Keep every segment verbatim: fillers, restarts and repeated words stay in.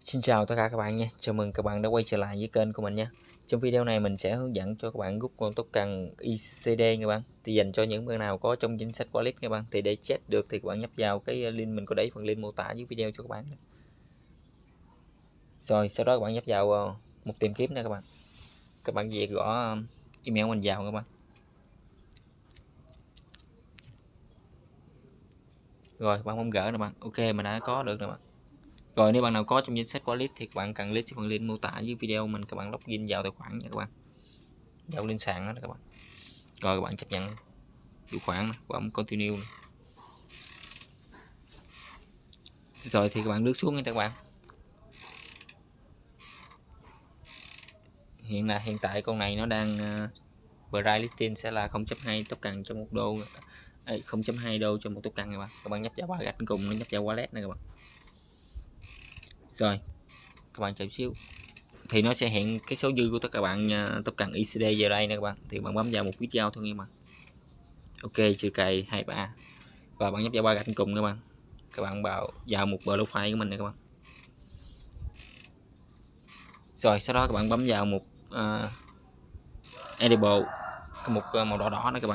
Xin chào tất cả các bạn nha, chào mừng các bạn đã quay trở lại với kênh của mình nha. Trong video này mình sẽ hướng dẫn cho các bạn rút con token i xê đê các bạn. Thì dành cho những bạn nào có trong danh sách wallet các bạn, thì để check được thì các bạn nhấp vào cái link mình có để phần link mô tả dưới video cho các bạn. Rồi sau đó các bạn nhấp vào một tìm kiếm nè các bạn. Các bạn về gõ email mình vào các bạn. Rồi bạn bấm gỡ nè bạn. Ok, mình đã có được nè bạn. Rồi nếu bạn nào có trong danh sách wallet thì các bạn cần click phần link mô tả dưới video mình, các bạn login vào tài khoản nha các bạn. Vào lên sàn đó các bạn. Rồi các bạn chấp nhận điều khoản này, bấm continue này. Rồi thì các bạn lướt xuống nha các bạn. Hiện là hiện tại con này nó đang uh, price listing sẽ là không chấm hai token cho một đô, không chấm hai đô cho một token các bạn. Các bạn nhấp vào gạch cùng nó nhấp vào wallet này các bạn. Rồi các bạn chờ xíu thì nó sẽ hiện cái số dư của tất cả các bạn uh, token i xê đê vào đây nè các bạn. Thì bạn bấm vào một video thôi nha các bạn. Ok, trừ cày hai ba. Và bạn nhấp vào ba gạch cùng các bạn. Các bạn vào vào một profile của mình này các bạn. Rồi sau đó các bạn bấm vào một uh, edible, một uh, màu đỏ đỏ đó các bạn.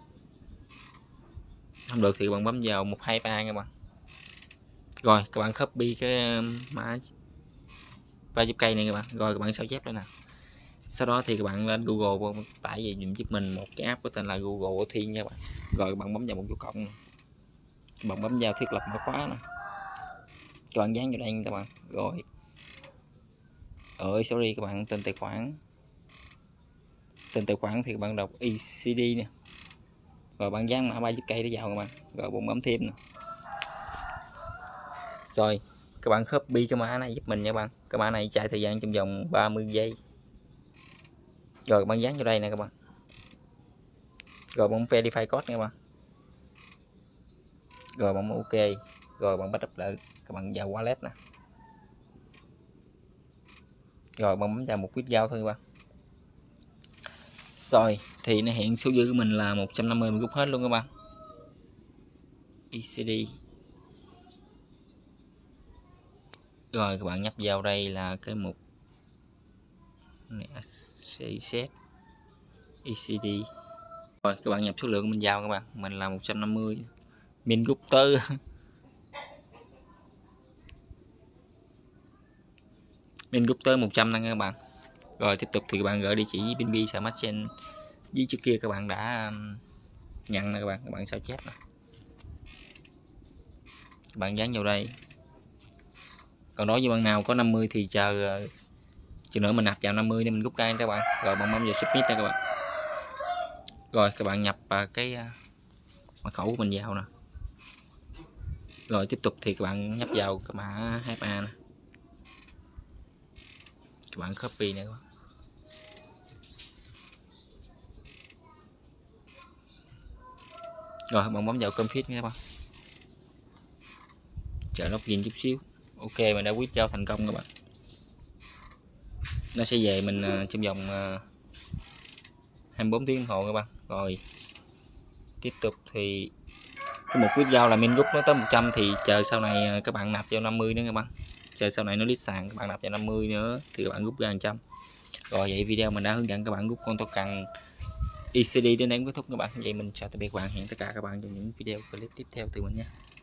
Không được thì các bạn bấm vào một hai ba các bạn. Rồi các bạn copy cái mã ba chục cây này các bạn. Rồi các bạn sao chép lên nè. Sau đó thì các bạn lên Google tải về dùm giúp mình một cái app có tên là Google Thiên nha các bạn. Rồi các bạn bấm vào một dấu cộng, các bạn bấm vào thiết lập mã khóa nè, các bạn dán vào đây các bạn. Rồi ơi sorry các bạn, tên tài khoản tên tài khoản thì các bạn đọc i xê đê nè, rồi bạn dán mã ba chục cây để vào các bạn. Rồi bấm bấm thêm nè. Rồi các bạn copy cái mã này giúp mình nha các bạn. Cái mã này chạy thời gian trong vòng ba mươi giây. Rồi các bạn dán vào đây nè các bạn. Rồi bấm verify code nha các bạn. Rồi bấm ok. Rồi bạn bắt đập lại, các bạn vào wallet nè. Rồi bạn bấm vào một withdraw thôi các bạn. Rồi thì nó hiện số dư của mình là một trăm năm mươi, mình rút hết luôn các bạn. i xê đê. Rồi các bạn nhấp vào đây là cái mục set i xê đê. Rồi các bạn nhập số lượng mình vào các bạn, mình là một trăm năm mươi, mình rút tới mình rút tới một trăm nè các bạn. Rồi tiếp tục thì các bạn gửi địa chỉ Binbi Smart Chain dưới trước kia các bạn đã nhận nè các bạn. Các bạn sao chép nè, các bạn dán vào đây. Còn đối với bạn nào có năm mươi thì chờ chờ nữa mình nạp vào năm mươi để mình rút ra các bạn. Rồi bạn bấm vào submit đây các bạn. Rồi các bạn nhập cái mật khẩu của mình vào nè. Rồi tiếp tục thì các bạn nhấp vào cái mã hai a nè, các bạn copy này các bạn. Rồi bạn bấm vào config nha các bạn. Chờ login chút xíu. Ok, mình đã withdraw thành công các bạn. Nó sẽ về mình uh, trong vòng uh, hai mươi bốn tiếng đồng hồ các bạn. Rồi tiếp tục thì cái một withdraw là mình rút nó tới một trăm thì chờ sau này các bạn nạp vào năm mươi nữa các bạn. Chờ sau này nó list sàn các bạn nạp vào năm mươi nữa thì các bạn rút ra một trăm. Rồi vậy video mình đã hướng dẫn các bạn rút con token i xê đê đến đến kết thúc các bạn. Vậy mình chào tạm biệt các bạn, hẹn tất cả các bạn trong những video clip tiếp theo từ mình nhé.